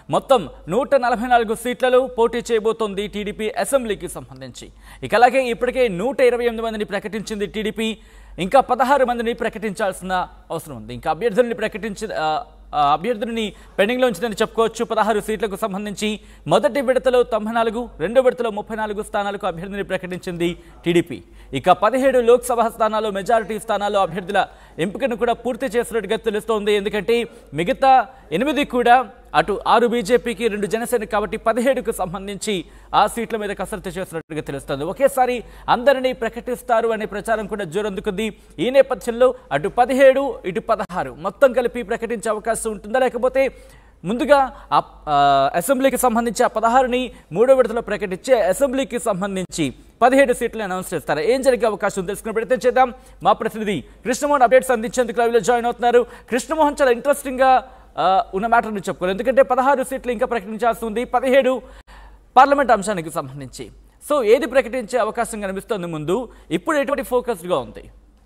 మొత్తం 144 సీట్లలో పోటీ చేయబోతోంది టీడీపీ అసెంబ్లీకి సంబంధించి. ఇక అలాగే ఇప్పటికే 128 మందిని ప్రకటించింది టీడీపీ. ఇంకా 16 మందిని ప్రకటించాల్సిన అవసరం ఉంది. ఇంకా అభ్యర్థులని పెండింగ్లో ఉంచిందని చెప్పుకోవచ్చు. 16 సీట్లకు సంబంధించి మొదటి విడతలో 94, రెండో విడతలో 34 స్థానాలకు అభ్యర్థిని ప్రకటించింది టీడీపీ. ఇక 17 లోక్సభ స్థానాల్లో మెజారిటీ స్థానాల్లో అభ్యర్థుల ఎంపికను కూడా పూర్తి చేసినట్టుగా తెలుస్తోంది. ఎందుకంటే మిగతా 8 కూడా అటు 6 బీజేపీకి 2 జనసేనకి కాబట్టి 17కు సంబంధించి ఆ సీట్ల మీద కసరత్తు చేసినట్టుగా తెలుస్తోంది. ఒకేసారి అందరినీ ప్రకటిస్తారు అనే ప్రచారం కూడా జోరందుకుంది. ఈ నేపథ్యంలో అటు 17 ఇటు 16 మొత్తం కలిపి ప్రకటించే అవకాశం ఉంటుందా, లేకపోతే ముందుగా అసెంబ్లీకి సంబంధించి ఆ 16ని మూడో విడతలో ప్రకటించే అసెంబ్లీకి సంబంధించి 17 సీట్లను అనౌన్స్ చేస్తారా? ఏం జరిగే అవకాశం తెలుసుకునే ప్రయత్నం చేద్దాం. మా ప్రతినిధి కృష్ణమోహన్ అప్డేట్స్ అందించేందుకు లైవ్లో జాయిన్ అవుతున్నారు. కృష్ణమోహన్, చాలా ఇంట్రెస్టింగ్గా ఉన్న మ్యాటర్ని చెప్పుకోవాలి. ఎందుకంటే 16 సీట్లు ఇంకా ప్రకటించాల్సి ఉంది 17 పార్లమెంట్ అంశానికి సంబంధించి. సో ఏది ప్రకటించే అవకాశం కనిపిస్తోంది ముందు? ఇప్పుడు ఎటువంటి ఫోకస్డ్గా ఉంది?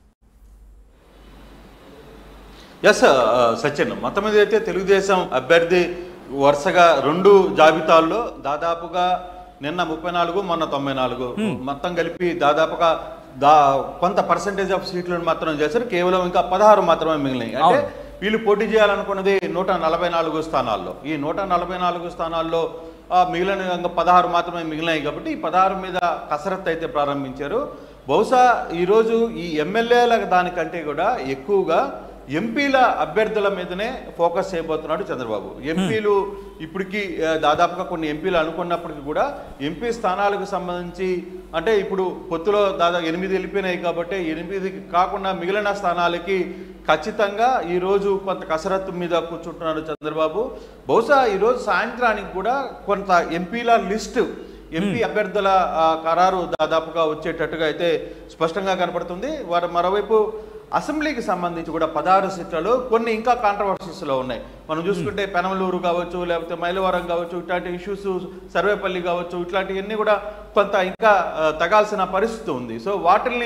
ఎస్ సచిన్, మొత్తం మీద అయితే తెలుగుదేశం అభ్యర్థి వరుసగా 2 జాబితాల్లో దాదాపుగా నిన్న 34, మొన్న 94 మొత్తం కలిపి దాదాపుగా కొంత పర్సెంటేజ్ ఆఫ్ సీట్లను మాత్రం చేశారు. కేవలం ఇంకా 16 మాత్రమే మిగిలినాయి. అంటే వీళ్ళు పోటీ చేయాలనుకున్నది 144 స్థానాల్లో. ఈ 144 స్థానాల్లో మిగిలిన 16 మాత్రమే మిగిలినాయి. కాబట్టి ఈ 16 మీద కసరత్తు అయితే ప్రారంభించారు. బహుశా ఈరోజు ఈ ఎమ్మెల్యేల దానికంటే కూడా ఎక్కువగా ఎంపీల అభ్యర్థుల మీదనే ఫోకస్ చేయబోతున్నాడు చంద్రబాబు. ఎంపీలు ఇప్పటికీ దాదాపుగా కొన్ని ఎంపీలు అనుకున్నప్పటికీ కూడా ఎంపీ స్థానాలకు సంబంధించి అంటే ఇప్పుడు పొత్తులో దాదాపు 8 వెళ్ళిపోయినాయి కాబట్టి 8 కాకుండా మిగిలిన స్థానాలకి ఖచ్చితంగా ఈరోజు కొంత కసరత్తు మీద కూర్చుంటున్నాడు చంద్రబాబు. బహుశా ఈరోజు సాయంత్రానికి కూడా కొంత ఎంపీల లిస్టు, ఎంపీ అభ్యర్థుల ఖరారు దాదాపుగా వచ్చేటట్టుగా అయితే స్పష్టంగా కనపడుతుంది. వారు మరోవైపు అసెంబ్లీకి సంబంధించి కూడా 16 సీట్లలో కొన్ని ఇంకా కాంట్రవర్సీస్లో ఉన్నాయి. మనం చూసుకుంటే పెనమలూరు కావచ్చు, లేకపోతే మైలవరం కావచ్చు, ఇట్లాంటి ఇష్యూస్, సర్వేపల్లి కావచ్చు, ఇట్లాంటివన్నీ కూడా కొంత ఇంకా తగాల్సిన పరిస్థితి ఉంది. సో వాటిల్ని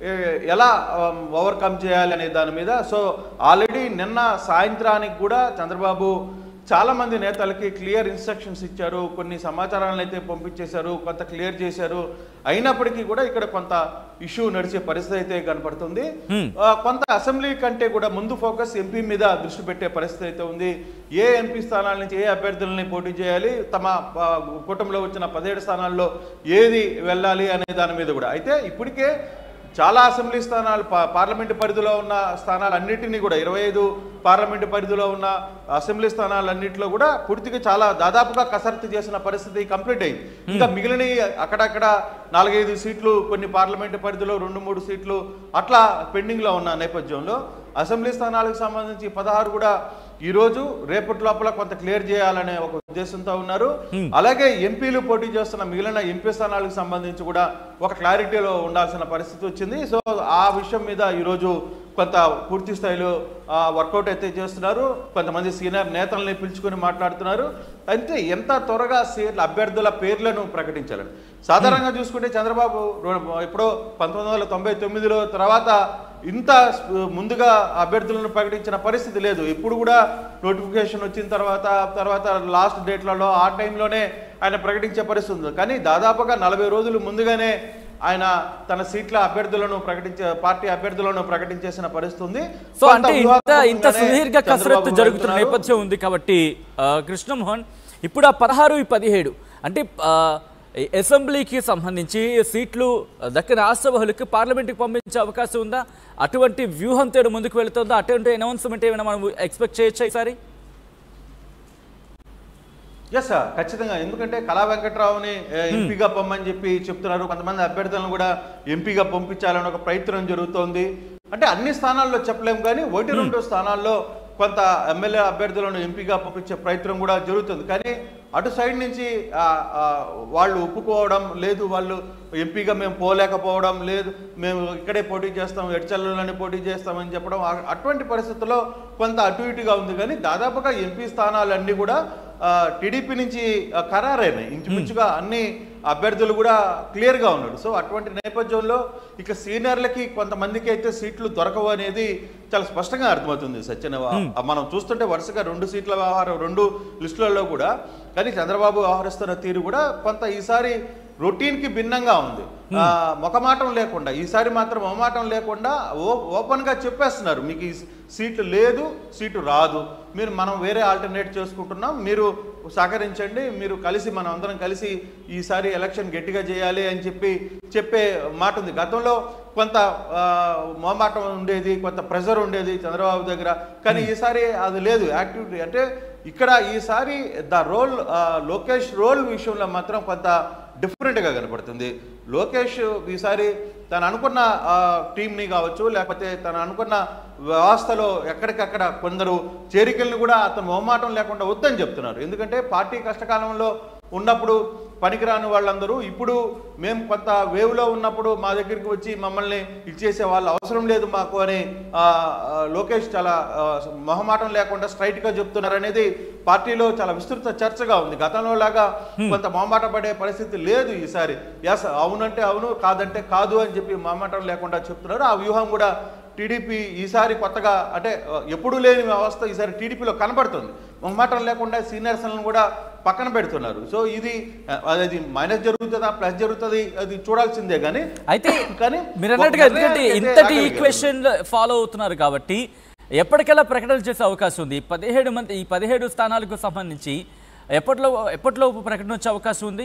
ఎలా ఓవర్కమ్ చేయాలి అనే దాని మీద సో ఆల్రెడీ నిన్న సాయంత్రానికి కూడా చంద్రబాబు చాలామంది నేతలకి క్లియర్ ఇన్స్ట్రక్షన్స్ ఇచ్చారు. కొన్ని సమాచారాలను అయితే పంపించేశారు, కొంత క్లియర్ చేశారు. అయినప్పటికీ కూడా ఇక్కడ కొంత ఇష్యూ నడిచే పరిస్థితి అయితే కనపడుతుంది. కొంత అసెంబ్లీ కంటే కూడా ముందు ఫోకస్ ఎంపీ మీద దృష్టి పెట్టే పరిస్థితి అయితే ఉంది. ఏ ఎంపీ స్థానాల నుంచి ఏ అభ్యర్థులని పోటీ చేయాలి, తమ కూటమిలో వచ్చిన 17 స్థానాల్లో ఏది వెళ్ళాలి అనే దాని మీద కూడా. అయితే ఇప్పటికే చాలా అసెంబ్లీ స్థానాలు, పార్లమెంటు పరిధిలో ఉన్న స్థానాలన్నింటినీ కూడా 25 పార్లమెంటు పరిధిలో ఉన్న అసెంబ్లీ స్థానాలన్నింటిలో కూడా పూర్తిగా చాలా దాదాపుగా కసరత్తు చేసిన పరిస్థితి కంప్లీట్ అయింది. ఇంకా మిగిలిన అక్కడక్కడ 4-5 సీట్లు, కొన్ని పార్లమెంటు పరిధిలో 2-3 సీట్లు అట్లా పెండింగ్లో ఉన్న నేపథ్యంలో అసెంబ్లీ స్థానాలకు సంబంధించి 16 కూడా ఈరోజు రేపటి లోపల కొంత క్లియర్ చేయాలనే ఒక ఉద్దేశంతో ఉన్నారు. అలాగే ఎంపీలు పోటీ చేస్తున్న మిగిలిన ఎంపీ స్థానాలకు సంబంధించి కూడా ఒక క్లారిటీలో ఉండాల్సిన పరిస్థితి వచ్చింది. సో ఆ విషయం మీద ఈరోజు కొంత పూర్తి స్థాయిలో వర్కౌట్ అయితే చేస్తున్నారు. కొంతమంది సీనియర్ నేతల్ని పిలుచుకొని మాట్లాడుతున్నారు. అయితే ఎంత త్వరగా అభ్యర్థుల పేర్లను ప్రకటించాలని. సాధారణంగా చూసుకుంటే చంద్రబాబు ఎప్పుడో 1999లో తర్వాత ఇంత ముందుగా అభ్యర్థులను ప్రకటించిన పరిస్థితి లేదు. ఇప్పుడు కూడా నోటిఫికేషన్ వచ్చిన తర్వాత లాస్ట్ డేట్లలో ఆ టైంలోనే ఆయన ప్రకటించే పరిస్థితి ఉంది. కానీ దాదాపుగా 40 రోజులు ముందుగానే ఆయన తన సీట్ల అభ్యర్థులను పార్టీ అభ్యర్థులను ప్రకటించేసిన పరిస్థితి ఉంది. సో అంటే ఇంత సుదీర్ఘ కసరత్తు జరుగుతున్న నేపథ్యం ఉంది కాబట్టి కృష్ణమోహన్, ఇప్పుడు ఆ 16, 17 అంటే అసెంబ్లీకి సంబంధించి సీట్లు దక్కిన ఆశావహులకు పార్లమెంట్కి పంపించే అవకాశం ఉందా? అటువంటి వ్యూహంతో ముందుకు వెళుతుందా? అటువంటి అనౌన్స్మెంట్ ఏమైనా మనం ఎక్స్పెక్ట్ చేయొచ్చా ఈసారి? ఎస్ ఖచ్చితంగా. ఎందుకంటే కళా వెంకట్రావుని ఎంపీగా పంపని చెప్పి చెప్తున్నారు. కొంతమంది అభ్యర్థులను కూడా ఎంపీగా పంపించాలని ఒక ప్రయత్నం జరుగుతోంది. అంటే అన్ని స్థానాల్లో చెప్పలేము, కానీ 1-2 స్థానాల్లో కొంత ఎమ్మెల్యే అభ్యర్థులను ఎంపీగా పంపించే ప్రయత్నం కూడా జరుగుతుంది. కానీ అటు సైడ్ నుంచి వాళ్ళు ఒప్పుకోవడం లేదు, వాళ్ళు ఎంపీగా మేము పోలేకపోవడం లేదు, మేము ఇక్కడే పోటీ చేస్తాం, ఎడ్చల్లోనే పోటీ చేస్తామని చెప్పడం, అటువంటి పరిస్థితుల్లో కొంత అటు ఇటుగా ఉంది. కానీ దాదాపుగా ఎంపీ స్థానాలన్నీ కూడా టీడీపీ నుంచి ఖరారైనాయి. ఇంచుమించుగా అన్ని అభ్యర్థులు కూడా క్లియర్గా ఉన్నాడు. సో అటువంటి నేపథ్యంలో ఇక సీనియర్లకి కొంతమందికి అయితే సీట్లు దొరకవు అనేది చాలా స్పష్టంగా అర్థమవుతుంది సత్యన. మనం చూస్తుంటే వరుసగా 2 సీట్ల వ్యవహారం 2 లిస్టులలో కూడా, కానీ చంద్రబాబు వ్యవహరిస్తున్న తీరు కూడా కొంత ఈసారి రొటీన్కి భిన్నంగా ఉంది. మొకమాటం లేకుండా, ఈసారి మాత్రం మొహమాటం లేకుండా ఓపెన్గా చెప్పేస్తున్నారు, మీకు ఈ సీట్లు లేదు, సీటు రాదు, మనం వేరే ఆల్టర్నేట్ చేసుకుంటున్నాం, మీరు సహకరించండి, మీరు కలిసి మనం అందరం కలిసి ఈసారి ఎలక్షన్ గట్టిగా చేయాలి అని చెప్పే మాట ఉంది. గతంలో కొంత మొహమాటం ఉండేది, కొంత ప్రెజర్ ఉండేది చంద్రబాబు దగ్గర, కానీ ఈసారి అది లేదు. యాక్టివిటీ అంటే ఇక్కడ ఈసారి లోకేష్ రోల్ విషయంలో మాత్రం కొంత డిఫరెంట్గా కనపడుతుంది. లోకేష్ ఈసారి తను అనుకున్న టీంని కావచ్చు, లేకపోతే తను అనుకున్న వ్యవస్థలో ఎక్కడికక్కడ కొందరు చేరికలను కూడా అతను మొహమాటం లేకుండా వద్దని చెప్తున్నారు. ఎందుకంటే పార్టీ కష్టకాలంలో ఉన్నప్పుడు పనికిరాని వాళ్ళందరూ ఇప్పుడు మేము కొంత వేవ్లో ఉన్నప్పుడు మా దగ్గరికి వచ్చి మమ్మల్ని ఇచ్చేసే వాళ్ళు అవసరం లేదు మాకు అని లోకేష్ చాలా మొహమాటం లేకుండా స్ట్రైట్గా చెప్తున్నారు అనేది పార్టీలో చాలా విస్తృత చర్చగా ఉంది. గతంలో లాగా కొంత మొహమాట పడే పరిస్థితి లేదు ఈసారి. ఎస్ అవునంటే అవును, కాదంటే కాదు అని చెప్పి మొహమాటం లేకుండా చెప్తున్నారు. ఆ వ్యూహం కూడా టీడీపీ ఈసారి కొత్తగా, అంటే ఎప్పుడూ లేని వ్యవస్థ ఈసారి టీడీపీలో కనబడుతుంది. మొహమాటం లేకుండా సీనియర్స్లను కూడా పక్కన పెడుతున్నారు. సో ఇది అది మైనస్ జరుగుతుందా ప్లస్ జరుగుతుంది అది చూడాల్సిందే. కానీ మీరు అన్నట్టుగా ఎందుకంటే ఇంతటి ఈక్వేషన్ ఫాలో అవుతున్నారు కాబట్టి ఎప్పటికెలా ప్రకటనలు చేసే అవకాశం ఉంది. 17 స్థానాలకు సంబంధించి ఎప్పటిలోపు ప్రకటన వచ్చే అవకాశం ఉంది.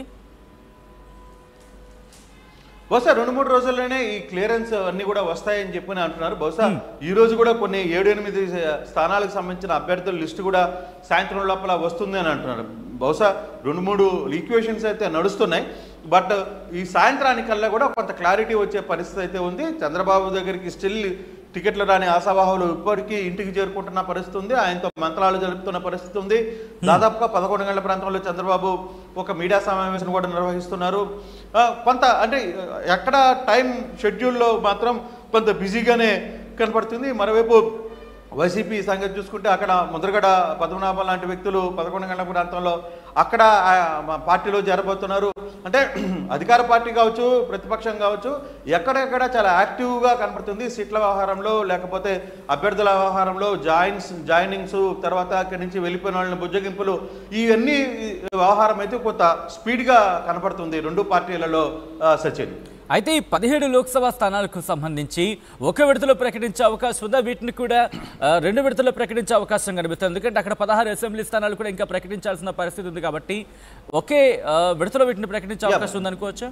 బహుశా 2-3 రోజుల్లోనే ఈ క్లియరెన్స్ అన్ని కూడా వస్తాయని చెప్పి అంటున్నారు. బహుశా ఈ రోజు కూడా కొన్ని 7-8 స్థానాలకు సంబంధించిన అభ్యర్థుల లిస్టు కూడా సాయంత్రం లోపల వస్తుంది అని అంటున్నారు. బహుశా 2-3 ఈక్వేషన్స్ అయితే నడుస్తున్నాయి. బట్ ఈ సాయంత్రానికల్లా కూడా కొంత క్లారిటీ వచ్చే పరిస్థితి అయితే ఉంది. చంద్రబాబు దగ్గరికి స్టిల్ టికెట్లు రాని ఆశావాహులు ఇప్పటికీ ఇంటికి చేరుకుంటున్న పరిస్థితి ఉంది. ఆయనతో మంత్రాలు జరుపుతున్న పరిస్థితి ఉంది. దాదాపుగా 11 గంటల ప్రాంతంలో చంద్రబాబు ఒక మీడియా సమావేశం కూడా నిర్వహిస్తున్నారు. కొంత అంటే ఎక్కడ టైం షెడ్యూల్లో మాత్రం కొంత బిజీగానే కనపడుతుంది. మరోవైపు వైసీపీ సంగతి చూసుకుంటే అక్కడ ముద్రగడ పద్మనాభం లాంటి వ్యక్తులు 11 గంటల ప్రాంతంలో అక్కడ పార్టీలో చేరబోతున్నారు. అంటే అధికార పార్టీ కావచ్చు, ప్రతిపక్షం కావచ్చు, ఎక్కడెక్కడ చాలా యాక్టివ్గా కనపడుతుంది. సీట్ల వ్యవహారంలో, లేకపోతే అభ్యర్థుల వ్యవహారంలో, జాయినింగ్స్, తర్వాత అక్కడి నుంచి వెళ్ళిపోయిన వాళ్ళని బుజ్జగింపులు, ఇవన్నీ వ్యవహారం అయితే కొంత స్పీడ్గా కనపడుతుంది 2 పార్టీలలో సచిన్. అయితే ఈ 17 లోక్సభ స్థానాలకు సంబంధించి ఒక విడతలో ప్రకటించే అవకాశం ఉందా? వీటిని కూడా 2 విడతల్లో ప్రకటించే అవకాశం కనిపిస్తుంది. ఎందుకంటే అక్కడ 16 అసెంబ్లీ స్థానాలు కూడా ఇంకా ప్రకటించాల్సిన పరిస్థితి ఉంది కాబట్టి ఒకే విడతలో వీటిని ప్రకటించే అవకాశం ఉందనుకోవచ్చా?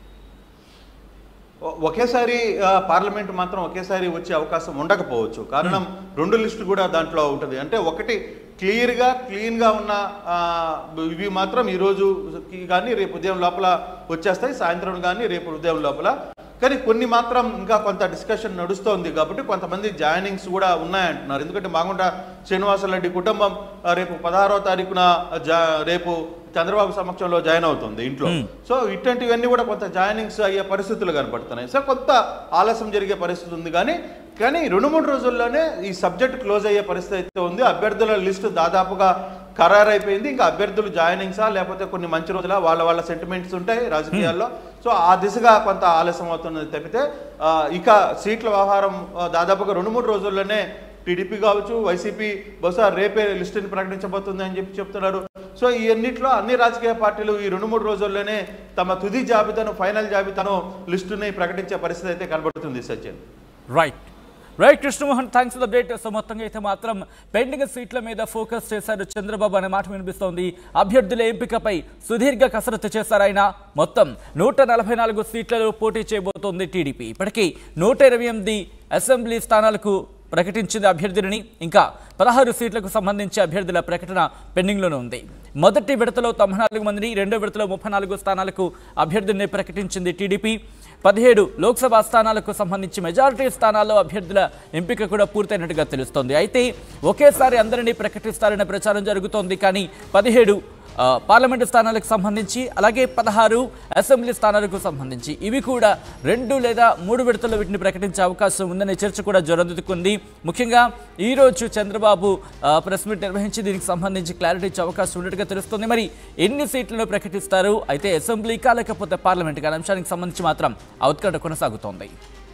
ఒకేసారి పార్లమెంట్ మాత్రం ఒకేసారి వచ్చే అవకాశం ఉండకపోవచ్చు. కారణం 2 లిస్టు కూడా దాంట్లో ఉంటుంది. అంటే ఒకటి క్లీన్గా ఉన్న ఇవి మాత్రం ఈరోజు కానీ రేపు ఉదయం లోపల వచ్చేస్తాయి, సాయంత్రం కానీ రేపు ఉదయం లోపల. కానీ కొన్ని మాత్రం ఇంకా కొంత డిస్కషన్ నడుస్తోంది కాబట్టి కొంతమంది జాయినింగ్స్ కూడా ఉన్నాయంటున్నారు. ఎందుకంటే మాగుంట శ్రీనివాసరెడ్డి కుటుంబం రేపు 16వ తారీఖున రేపు చంద్రబాబు సమక్షంలో జాయిన్ అవుతుంది ఇంట్లో. సో ఇట్లాంటివన్నీ కూడా కొంత జాయినింగ్స్ అయ్యే పరిస్థితులు కనపడుతున్నాయి. సో కొంత ఆలస్యం జరిగే పరిస్థితి ఉంది. కానీ 2-3 రోజుల్లోనే ఈ సబ్జెక్ట్ క్లోజ్ అయ్యే పరిస్థితి అయితే ఉంది. అభ్యర్థుల లిస్టు దాదాపుగా ఖరారైపోయింది. ఇంకా అభ్యర్థులు జాయినింగ్సా లేకపోతే కొన్ని మంచి రోజుల వాళ్ళ సెంటిమెంట్స్ ఉంటాయి రాజకీయాల్లో. సో ఆ దిశగా కొంత ఆలస్యం అవుతున్నది తప్పితే ఇక సీట్ల వ్యవహారం దాదాపుగా 2-3 రోజుల్లోనే టీడీపీ కావచ్చు, వైసీపీ బహుశా రేపే లిస్టుని ప్రకటించబోతుంది అని చెప్తున్నారు. సో ఈ అన్నింటిలో అన్ని రాజకీయ పార్టీలు ఈ 2-3 రోజుల్లోనే తమ తుది జాబితాను, ఫైనల్ జాబితాను, లిస్టుని ప్రకటించే పరిస్థితి అయితే కనబడుతుంది Sachin. Right Krishnamohan, thanks for the update. So మొత్తంగా అయితే మాత్రం పెండింగ్ సీట్ల మీద ఫోకస్ చేశారు చంద్రబాబు అనే మాట వినిపిస్తోంది. అభ్యర్థుల ఎంపికపై సుదీర్ఘ కసరత్తు చేశారు ఆయన. మొత్తం 144 సీట్లలో పోటీ చేయబోతోంది టీడీపీ. ఇప్పటికీ 128 అసెంబ్లీ స్థానాలకు ప్రకటించింది అభ్యర్థులని. ఇంకా 16 సీట్లకు సంబంధించి అభ్యర్థుల ప్రకటన పెండింగ్లోనే ఉంది. మొదటి విడతలో 94 మందిని, రెండో విడతలో 34 స్థానాలకు అభ్యర్థుల్ని ప్రకటించింది టీడీపీ. 17 లోక్సభ స్థానాలకు సంబంధించి మెజారిటీ స్థానాల్లో అభ్యర్థుల ఎంపిక కూడా పూర్తయినట్టుగా తెలుస్తోంది. అయితే ఒకేసారి అందరినీ ప్రకటిస్తారనే ప్రచారం జరుగుతోంది. కానీ 17 పార్లమెంటు స్థానాలకు సంబంధించి, అలాగే 16 అసెంబ్లీ స్థానాలకు సంబంధించి ఇవి కూడా 2 లేదా 3 విడతల్లో వీటిని ప్రకటించే అవకాశం ఉందనే చర్చ కూడా జోరందుకుంది. ముఖ్యంగా ఈ రోజు చంద్రబాబు ప్రెస్ మీట్ నిర్వహించి దీనికి సంబంధించి క్లారిటీ ఇచ్చే అవకాశం ఉన్నట్టుగా తెలుస్తుంది. మరి ఎన్ని సీట్లను ప్రకటిస్తారు, అయితే అసెంబ్లీకా లేకపోతే పార్లమెంట్గా అనే అంశానికి సంబంధించి మాత్రం ఉత్కంఠ కొనసాగుతోంది.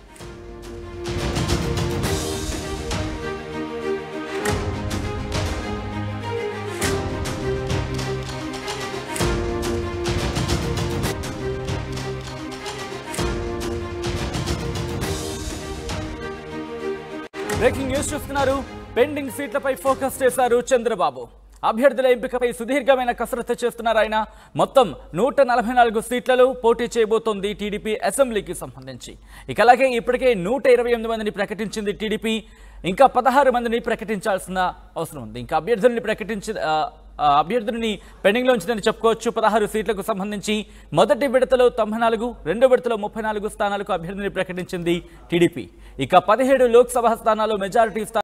బ్రేకింగ్ న్యూస్ చూస్తున్నారు. పెండింగ్ సీట్లపై ఫోకస్ చేశారు చంద్రబాబు. అభ్యర్థుల ఎంపికపై సుదీర్ఘమైన కసరత్తు చేస్తున్నారు ఆయన. మొత్తం 144 సీట్లలో పోటీ చేయబోతోంది టీడీపీ అసెంబ్లీకి సంబంధించి. ఇక అలాగే ఇప్పటికే 128 మందిని ప్రకటించింది టీడీపీ. ఇంకా 16 మందిని ప్రకటించాల్సిన అవసరం ఉంది. ఇంకా అభ్యర్థులని పెండింగ్లో ఉంచిందని చెప్పుకోవచ్చు. 16 సీట్లకు సంబంధించి మొదటి విడతలో 94, రెండో విడతలో 34 స్థానాలకు అభ్యర్థిని ప్రకటించింది టీడీపీ. ఇక 17 లోక్సభ స్థానాల్లో మెజారిటీ